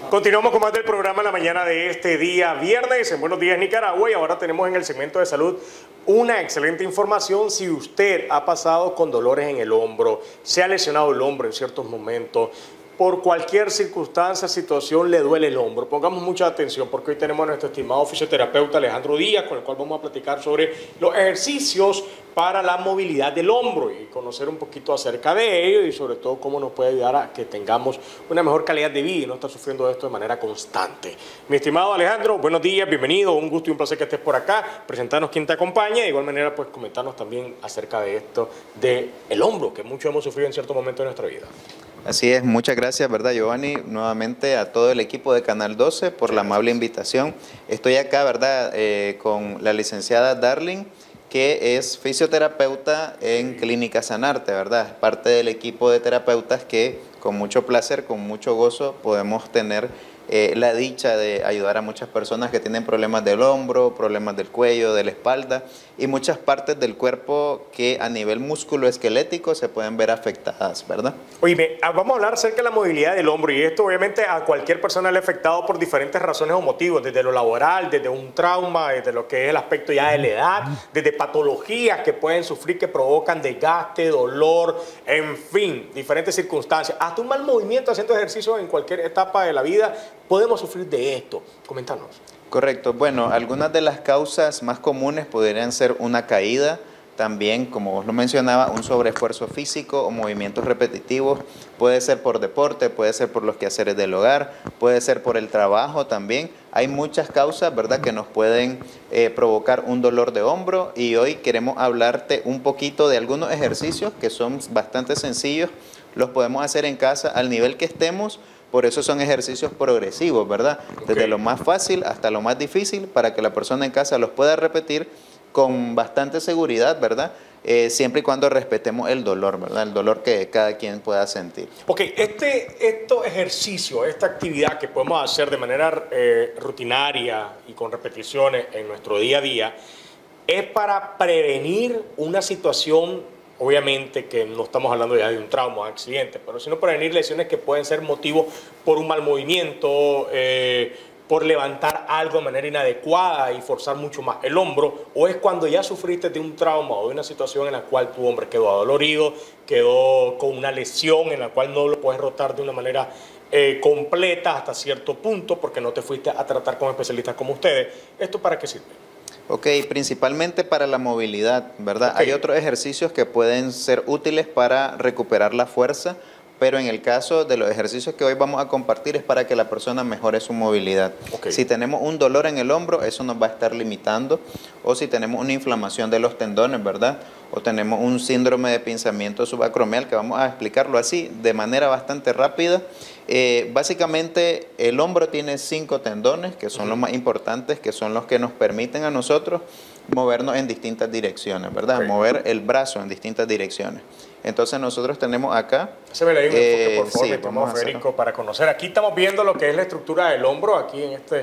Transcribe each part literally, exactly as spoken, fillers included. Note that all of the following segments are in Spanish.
Continuamos con más del programa en la mañana de este día viernes en Buenos Días Nicaragua, y ahora tenemos en el segmento de salud una excelente información. Si usted ha pasado con dolores en el hombro, se ha lesionado el hombro en ciertos momentos, por cualquier circunstancia, situación, le duele el hombro, pongamos mucha atención, porque hoy tenemos a nuestro estimado fisioterapeuta Alejandro Díaz, con el cual vamos a platicar sobre los ejercicios para la movilidad del hombro y conocer un poquito acerca de ello, y sobre todo cómo nos puede ayudar a que tengamos una mejor calidad de vida y no estar sufriendo de esto de manera constante. Mi estimado Alejandro, buenos días, bienvenido, un gusto y un placer que estés por acá, presentarnos quién te acompaña, y de igual manera pues comentarnos también acerca de esto del hombro, que mucho hemos sufrido en cierto momento de nuestra vida. Así es, muchas gracias, ¿verdad, Giovanni? Nuevamente a todo el equipo de Canal doce por la amable invitación. Estoy acá, ¿verdad?, eh, con la licenciada Darling, que es fisioterapeuta en Clínica Sanarte, ¿verdad? Es parte del equipo de terapeutas que con mucho placer, con mucho gozo, podemos tener eh, la dicha de ayudar a muchas personas que tienen problemas del hombro, problemas del cuello, de la espalda y muchas partes del cuerpo que a nivel musculoesquelético se pueden ver afectadas, ¿verdad? Oye, vamos a hablar acerca de la movilidad del hombro, y esto obviamente a cualquier persona le ha afectado por diferentes razones o motivos, desde lo laboral, desde un trauma, desde lo que es el aspecto ya de la edad, desde patologías que pueden sufrir que provocan desgaste, dolor, en fin, diferentes circunstancias, hasta un mal movimiento haciendo ejercicio en cualquier etapa de la vida, podemos sufrir de esto. Coméntanos. Correcto. Bueno, algunas de las causas más comunes podrían ser una caída, también, como vos lo mencionaba, un sobreesfuerzo físico o movimientos repetitivos. Puede ser por deporte, puede ser por los quehaceres del hogar, puede ser por el trabajo también. Hay muchas causas, ¿verdad?, que nos pueden eh, provocar un dolor de hombro, y hoy queremos hablarte un poquito de algunos ejercicios que son bastante sencillos. Los podemos hacer en casa al nivel que estemos. Por eso son ejercicios progresivos, ¿verdad? Desde okay. lo más fácil hasta lo más difícil, para que la persona en casa los pueda repetir con bastante seguridad, ¿verdad? Eh, siempre y cuando respetemos el dolor, ¿verdad? El dolor que cada quien pueda sentir. Ok, este, estos ejercicios, esta actividad que podemos hacer de manera eh, rutinaria y con repeticiones en nuestro día a día, es para prevenir una situación. Obviamente que no estamos hablando ya de un trauma o accidente, pero sino prevenir lesiones que pueden ser motivo por un mal movimiento, eh, por levantar algo de manera inadecuada y forzar mucho más el hombro, o es cuando ya sufriste de un trauma o de una situación en la cual tu hombro quedó adolorido, quedó con una lesión en la cual no lo puedes rotar de una manera eh, completa hasta cierto punto porque no te fuiste a tratar con especialistas como ustedes. ¿Esto para qué sirve? Ok, principalmente para la movilidad, ¿verdad? Okay. Hay otros ejercicios que pueden ser útiles para recuperar la fuerza, pero en el caso de los ejercicios que hoy vamos a compartir es para que la persona mejore su movilidad. Okay. Si tenemos un dolor en el hombro, eso nos va a estar limitando, o si tenemos una inflamación de los tendones, ¿verdad?, o tenemos un síndrome de pinzamiento subacromial, que vamos a explicarlo así de manera bastante rápida. Eh, básicamente el hombro tiene cinco tendones, que son uh-huh. los más importantes, que son los que nos permiten a nosotros movernos en distintas direcciones, ¿verdad? Okay. Mover el brazo en distintas direcciones. Entonces nosotros tenemos acá... Se me le dio un enfoque, eh, por favor, sí, vamos Federico, para conocer. Aquí estamos viendo lo que es la estructura del hombro, aquí en este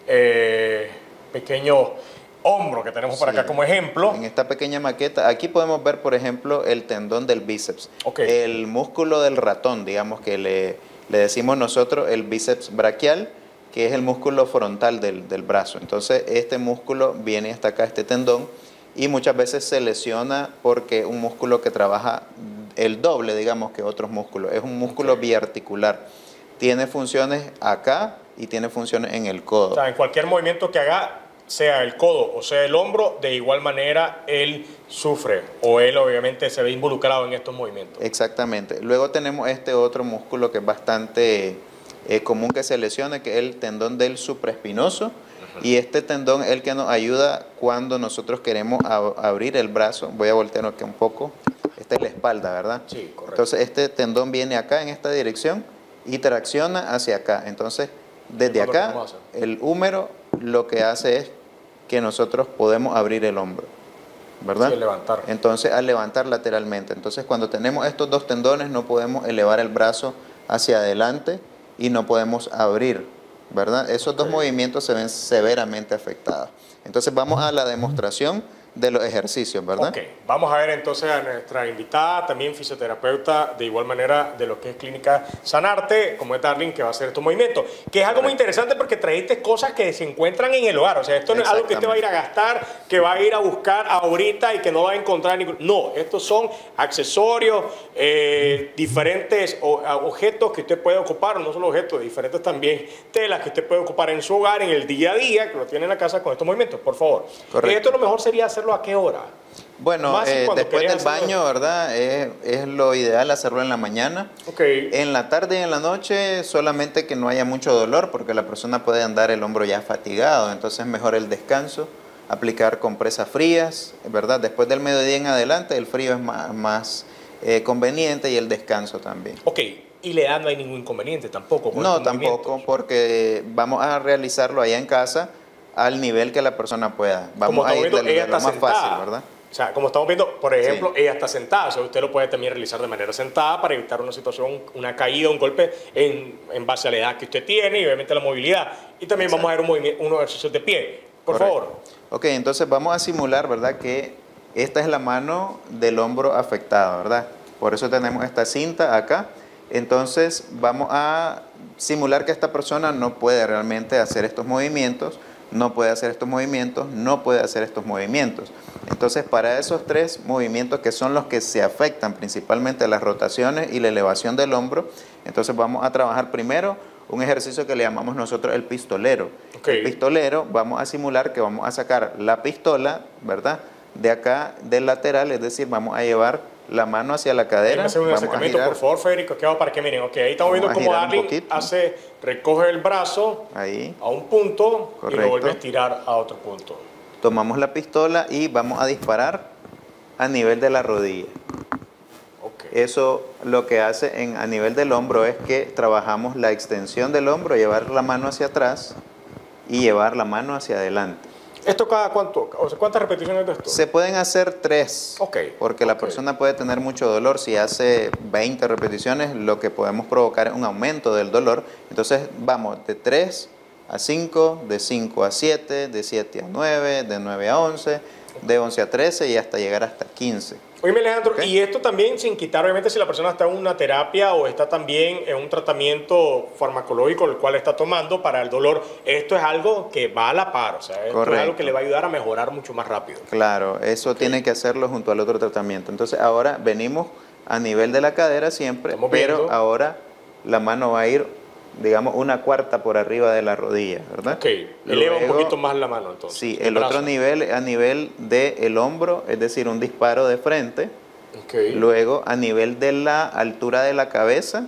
eh, pequeño hombro que tenemos por sí, acá como ejemplo. En esta pequeña maqueta, aquí podemos ver, por ejemplo, el tendón del bíceps. Okay. El músculo del ratón, digamos, que le, le decimos nosotros el bíceps braquial, que es el músculo frontal del, del brazo. Entonces, este músculo viene hasta acá, este tendón, y muchas veces se lesiona porque un músculo que trabaja el doble, digamos, que otros músculos. Es un músculo okay. biarticular. Tiene funciones acá y tiene funciones en el codo. O sea, en cualquier movimiento que haga, sea el codo o sea el hombro, de igual manera él sufre, o él obviamente se ve involucrado en estos movimientos. Exactamente. Luego tenemos este otro músculo que es bastante eh, común que se lesione, que es el tendón del supraespinoso. Y este tendón es el que nos ayuda cuando nosotros queremos ab abrir el brazo. Voy a voltear aquí un poco. Esta es la espalda, ¿verdad? Sí, correcto. Entonces este tendón viene acá en esta dirección y tracciona hacia acá. Entonces desde acá el húmero lo que hace es que nosotros podemos abrir el hombro, ¿verdad? Sí, levantar. Entonces al levantar lateralmente. Entonces cuando tenemos estos dos tendones no podemos elevar el brazo hacia adelante y no podemos abrir, ¿verdad? Esos okay. dos movimientos se ven severamente afectados. Entonces vamos a la demostración de los ejercicios, ¿verdad? Ok, vamos a ver entonces a nuestra invitada, también fisioterapeuta, de igual manera de lo que es Clínica Sanarte, como es Darling, que va a hacer estos movimientos. Que es algo muy interesante porque trajiste cosas que se encuentran en el hogar. O sea, esto no es algo que usted va a ir a gastar, que va a ir a buscar ahorita y que no va a encontrar ningún... No, estos son accesorios, eh, diferentes o, objetos que usted puede ocupar, no solo objetos, diferentes también telas que usted puede ocupar en su hogar, en el día a día, que lo tiene en la casa con estos movimientos, por favor. Correcto. Esto lo mejor sería hacerlo ¿a qué hora? Bueno, eh, después del baño, ¿verdad? Es, es lo ideal hacerlo en la mañana. Okay. En la tarde y en la noche solamente que no haya mucho dolor porque la persona puede andar el hombro ya fatigado, entonces es mejor el descanso, aplicar compresas frías, ¿verdad? Después del mediodía en adelante el frío es más, más eh, conveniente y el descanso también. Ok, y la edad no hay ningún inconveniente tampoco con No, tampoco, porque vamos a realizarlo allá en casa al nivel que la persona pueda. Vamos a ir de, de lo más fácil, ¿verdad? O sea, como estamos viendo, por ejemplo, Sí. ella está sentada, o sea, usted lo puede también realizar de manera sentada para evitar una situación, una caída, un golpe en, en base a la edad que usted tiene y obviamente la movilidad. Y también Exacto. vamos a ver un movimiento, unos ejercicios de pie. Por Correcto. favor. Ok, entonces vamos a simular, ¿verdad? Que esta es la mano del hombro afectado, ¿verdad? Por eso tenemos esta cinta acá. Entonces vamos a simular que esta persona no puede realmente hacer estos movimientos, no puede hacer estos movimientos, no puede hacer estos movimientos. Entonces, para esos tres movimientos que son los que se afectan principalmente las rotaciones y la elevación del hombro, entonces vamos a trabajar primero un ejercicio que le llamamos nosotros el pistolero. Okay. El pistolero, vamos a simular que vamos a sacar la pistola, ¿verdad? De acá, del lateral, es decir, vamos a llevar la mano hacia la cadera. Hacer un vamos acercamiento, a girar, por favor, Federico, que hago para que miren. Ok, ahí estamos Vamos viendo a cómo girar un Darling poquito. hace, recoge el brazo ahí, a un punto y Correcto. lo vuelve a estirar a otro punto. tomamos la pistola y vamos a disparar a nivel de la rodilla. Ok. Eso lo que hace en, a nivel del hombro es que trabajamos la extensión del hombro, llevar la mano hacia atrás y llevar la mano hacia adelante. ¿Esto cada cuánto? O sea, ¿cuántas repeticiones de esto? Se pueden hacer tres, Ok, porque la ok. persona puede tener mucho dolor. Si hace veinte repeticiones, lo que podemos provocar es un aumento del dolor. Entonces vamos de tres a cinco, de cinco a siete, de siete a nueve, de nueve a once, de once a trece y hasta llegar hasta quince. Oye, Alejandro, Ok. y esto también sin quitar, obviamente, si la persona está en una terapia o está también en un tratamiento farmacológico el cual está tomando para el dolor, esto es algo que va a la par, o sea, esto es Correcto. algo que le va a ayudar a mejorar mucho más rápido. Claro, eso tiene que hacerlo junto al otro tratamiento. Entonces ahora venimos a nivel de la cadera siempre, Estamos pero viendo. ahora la mano va a ir, digamos, una cuarta por arriba de la rodilla, ¿verdad? Ok, eleva un Luego, poquito más la mano entonces. Sí, el otro brazo. nivel a nivel del hombro, es decir, un disparo de frente. Ok, Luego a nivel de la altura de la cabeza,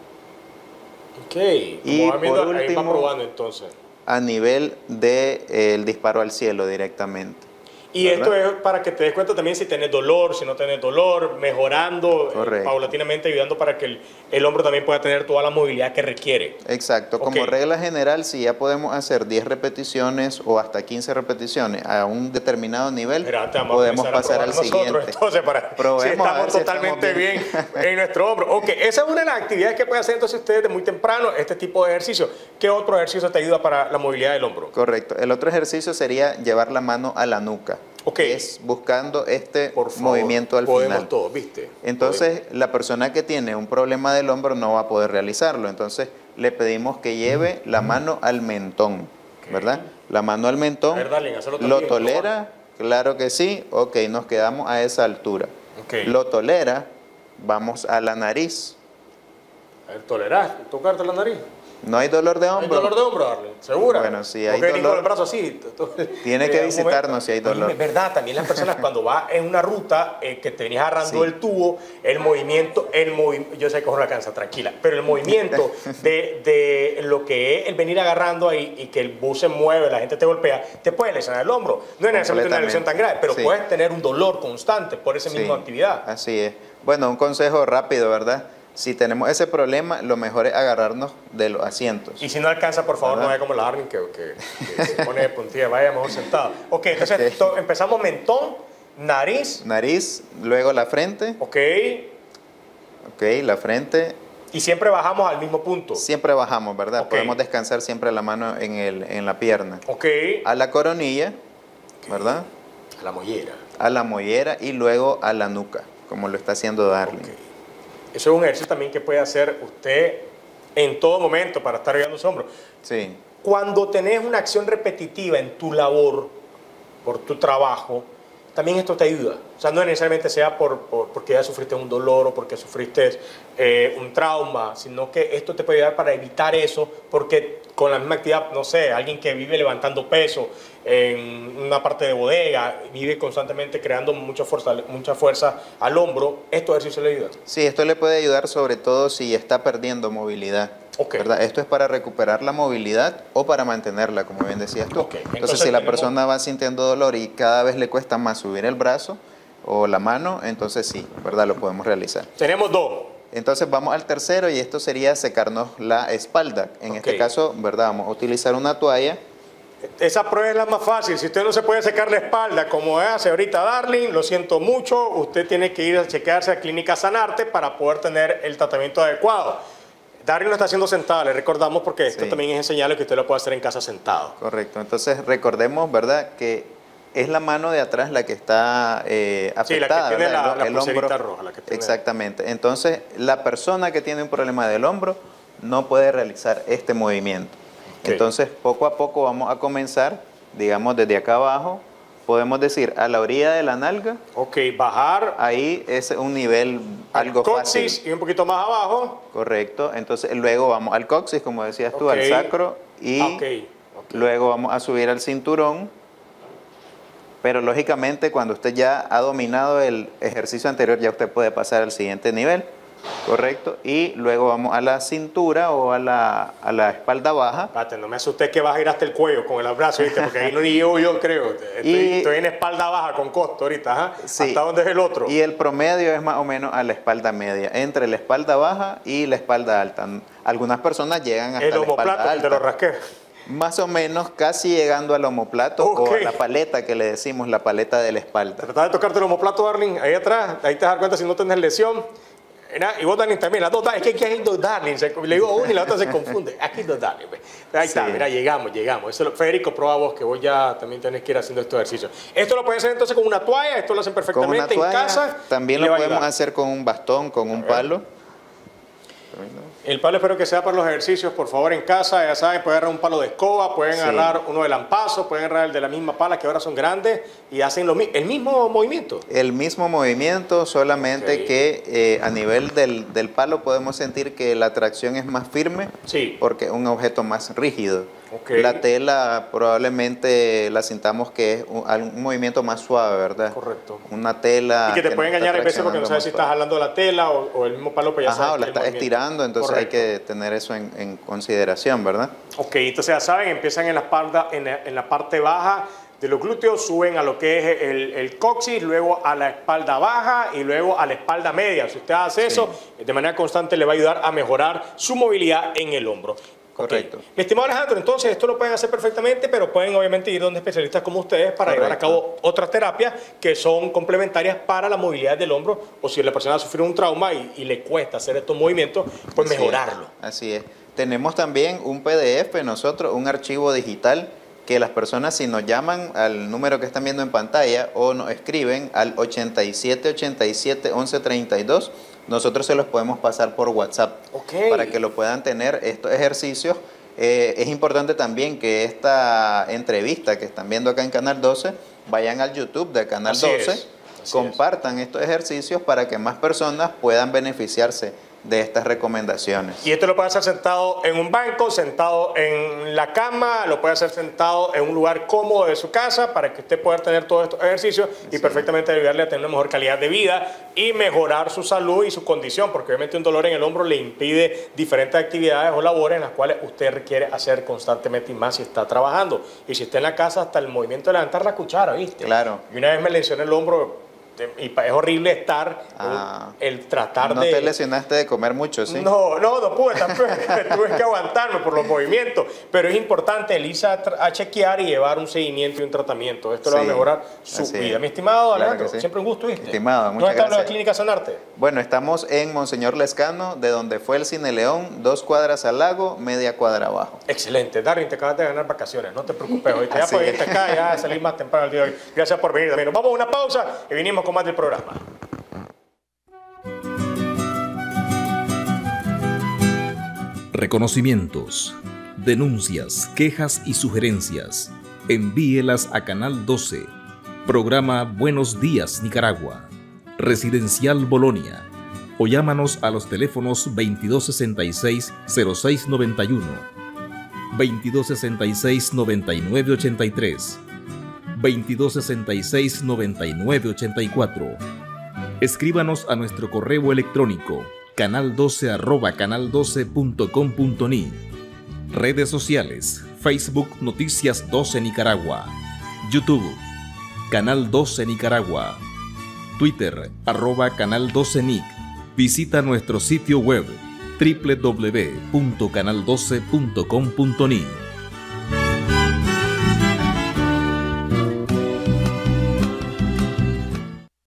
ok. Y Como va viendo, por ahí va último- probando entonces. a nivel del disparo al cielo directamente. Y ¿verdad? esto es para que te des cuenta también si tenés dolor, si no tenés dolor, mejorando eh, Correcto. paulatinamente, ayudando para que el, el hombro también pueda tener toda la movilidad que requiere. Exacto, como Ok. regla general, si ya podemos hacer diez repeticiones o hasta quince repeticiones a un determinado nivel, Mira, te vamos a podemos comenzar a pasar al probar nosotros, siguiente. entonces, para Probemos si a estamos ver si totalmente estamos bien. bien. en nuestro hombro. Ok, esa es una de las actividades que pueden hacer entonces ustedes de muy temprano, este tipo de ejercicio. ¿Qué otro ejercicio te ayuda para la movilidad del hombro? Correcto. El otro ejercicio sería llevar la mano a la nuca. Ok. Es buscando este Por favor, movimiento al podemos final. todos, ¿viste? Entonces, la persona que tiene un problema del hombro no va a poder realizarlo. Entonces, le pedimos que lleve la mano al mentón, Ok. ¿verdad? La mano al mentón. A ver, Darling, hazlo ¿Lo también, tolera? Claro que sí. Ok, nos quedamos a esa altura. Ok. ¿Lo tolera? Vamos a la nariz. A ver, ¿tolerás tocarte la nariz? ¿No hay dolor de ¿Hay hombro? dolor de hombro, Darling? ¿Segura? Bueno, si hay ¿Por qué ni dolor, con el brazo así? tiene que Eh, un visitarnos momento. si hay dolor. Oye, es verdad, también las personas cuando va en una ruta eh, que te venías agarrando Sí. el tubo, el movimiento, el movi yo sé que es una cansa, tranquila, pero el movimiento de, de lo que es el venir agarrando ahí y que el bus se mueve, la gente te golpea, te puede lesionar el hombro. No es necesariamente una lesión tan grave, pero Sí. puedes tener un dolor constante por esa misma Sí, actividad. Así es. Bueno, un consejo rápido, ¿verdad? Si tenemos ese problema, lo mejor es agarrarnos de los asientos. Y si no alcanza, por favor, ¿verdad? no vaya como la Darling que, que, que se pone de puntilla, vaya mejor sentado. Ok, entonces Ok. to- empezamos mentón, nariz, Nariz, luego la frente. ok, Ok, la frente. y siempre bajamos al mismo punto. Siempre bajamos, ¿verdad? Ok. Podemos descansar siempre la mano en, el, en la pierna. Ok, A la coronilla, ¿verdad? A la mollera. A la mollera y luego a la nuca, como lo está haciendo Darling. Okay. Eso es un ejercicio también que puede hacer usted en todo momento para estar ayudando su hombro. Sí. Cuando tenés una acción repetitiva en tu labor, por tu trabajo, también esto te ayuda. O sea, no necesariamente sea por, por, porque ya sufriste un dolor o porque sufriste eh, un trauma, sino que esto te puede ayudar para evitar eso, porque con la misma actividad, no sé, alguien que vive levantando peso en una parte de bodega, vive constantemente creando mucha fuerza, mucha fuerza al hombro, ¿estos ejercicios le ayudan? Sí, esto le puede ayudar sobre todo si está perdiendo movilidad. Okay. ¿Verdad? Esto es para recuperar la movilidad o para mantenerla, como bien decías tú. Okay. Entonces, Entonces, si la tenemos... persona va sintiendo dolor y cada vez le cuesta más subir el brazo o la mano, entonces sí, ¿verdad? Lo podemos realizar. Tenemos dos. Entonces vamos al tercero y esto sería secarnos la espalda. En okay. este caso, ¿verdad? Vamos a utilizar una toalla. Esa prueba es la más fácil. Si usted no se puede secar la espalda como hace ahorita Darling, lo siento mucho, usted tiene que ir a chequearse a Clínica Sanarte para poder tener el tratamiento adecuado. Darling lo está haciendo sentado, le recordamos, porque esto sí. también es enseñarle que usted lo puede hacer en casa sentado. Correcto. Entonces recordemos, ¿verdad?, que es la mano de atrás la que está eh, afectada. Sí, la que tiene ¿verdad? la, el, la el hombro roja. La que tiene... Exactamente. Entonces, la persona que tiene un problema del hombro no puede realizar este movimiento. Okay. Entonces, poco a poco vamos a comenzar, digamos, desde acá abajo. Podemos decir, a la orilla de la nalga. Ok, bajar. Ahí es un nivel algo coxis fácil. Y un poquito más abajo. Correcto. Entonces, luego vamos al coxis, como decías tú, okay. al sacro. Y okay. Okay. luego vamos a subir al cinturón. Pero, lógicamente, cuando usted ya ha dominado el ejercicio anterior, ya usted puede pasar al siguiente nivel. Correcto. Y luego vamos a la cintura o a la, a la espalda baja. Pate, no me asusté que vas a ir hasta el cuello con el brazo, ¿viste? Porque ahí no llego yo, creo. Estoy, y, estoy en espalda baja con costo ahorita. ¿Ah? Sí. ¿Hasta dónde es el otro? Y el promedio es más o menos a la espalda media, entre la espalda baja y la espalda alta. Algunas personas llegan hasta el la espalda alta. El te lo rasqué. Más o menos casi llegando al omoplato okay. o a la paleta que le decimos, la paleta de la espalda. Trata de tocarte el omoplato, Darling, ahí atrás. Ahí te das cuenta si no tienes lesión. Y vos, Darling, también, las dos, es que aquí hay dos Darling, le digo una y la otra se confunde, aquí hay dos Darling. Ahí sí. está, mira, llegamos, llegamos. Eso, Federico, prueba vos que vos ya también tenés que ir haciendo estos ejercicios. Esto lo pueden hacer entonces con una toalla, esto lo hacen perfectamente con una toalla, en casa. También lo podemos hacer con un bastón, con un palo. El palo espero que sea para los ejercicios, por favor, en casa, ya saben, pueden agarrar un palo de escoba, pueden sí. agarrar uno de lampazo, pueden agarrar el de la misma pala, que ahora son grandes, y hacen lo, el mismo movimiento. El mismo movimiento, solamente okay. que eh, a nivel del, del palo podemos sentir que la tracción es más firme, sí. porque es un objeto más rígido. Okay. La tela probablemente la sintamos que es un, un movimiento más suave, ¿verdad? Correcto. Una tela... Y que te que puede engañar a veces porque no sabes si estás jalando la tela o, o el mismo palo, pues ya Ajá, o la estás estirando, entonces correcto. Hay que tener eso en, en consideración, ¿verdad? Ok, entonces ya saben, empiezan en la, espalda, en, la, en la parte baja de los glúteos, suben a lo que es el, el coxis, luego a la espalda baja y luego a la espalda media. Si usted hace sí. eso, de manera constante le va a ayudar a mejorar su movilidad en el hombro. Correcto. Okay. Mi estimado Alejandro, entonces esto lo pueden hacer perfectamente, pero pueden obviamente ir donde especialistas como ustedes para Correcto. Llevar a cabo otras terapias que son complementarias para la movilidad del hombro, o si la persona ha sufrido un trauma y, y le cuesta hacer estos movimientos, pues Así mejorarlo. Es. Así es. Tenemos también un P D F nosotros, un archivo digital que las personas, si nos llaman al número que están viendo en pantalla o nos escriben al ochenta y siete, ochenta y siete, once, treinta y dos, nosotros se los podemos pasar por WhatsApp okay. para que lo puedan tener estos ejercicios. Eh, es importante también que esta entrevista que están viendo acá en Canal doce, vayan al YouTube de Canal Así doce, es. Así compartan es. estos ejercicios para que más personas puedan beneficiarse de estas recomendaciones. Y esto lo puede hacer sentado en un banco, sentado en la cama, lo puede hacer sentado en un lugar cómodo de su casa para que usted pueda tener todos estos ejercicios y sí. perfectamente ayudarle a tener una mejor calidad de vida y mejorar su salud y su condición, porque obviamente un dolor en el hombro le impide diferentes actividades o labores en las cuales usted requiere hacer constantemente y más si está trabajando. Y si está en la casa, hasta el movimiento de levantar la cuchara, ¿viste? Claro. Y una vez me lesioné el hombro. Y es horrible estar, ah, el tratar no de... ¿No te lesionaste de comer mucho, sí? No, no, no pude, tampoco, tuve que aguantarme por los movimientos, pero es importante el irse a, a chequear y llevar un seguimiento y un tratamiento. Esto sí, le va a mejorar su vida. Es. Mi estimado Alejandro, claro sí. siempre un gusto, ¿viste? Estimado, muchas ¿Dónde está gracias. la Clínica Sanarte? Bueno, estamos en Monseñor Lescano, de donde fue el Cine León, dos cuadras al lago, media cuadra abajo. Excelente. Darwin, te acabas de ganar vacaciones, no te preocupes. Hoy ya Así pudiste es. acá, ya salí más temprano el día de hoy. Gracias por venir también. Nos vamos a una pausa y vinimos con más del programa. Reconocimientos, denuncias, quejas y sugerencias. Envíelas a Canal doce. Programa Buenos Días Nicaragua. Residencial Bolonia. O llámanos a los teléfonos veintidós sesenta y seis, cero seis noventa y uno, veintidós sesenta y seis, noventa y nueve ochenta y tres, veintidós sesenta y seis, noventa y nueve ochenta y cuatro. Escríbanos a nuestro correo electrónico canal doce arroba canal doce punto com punto ni. Redes sociales: Facebook Noticias doce Nicaragua, YouTube Canal doce Nicaragua, Twitter arroba Canal doce Nic. Visita nuestro sitio web doble u doble u doble u punto canal doce punto com punto ni.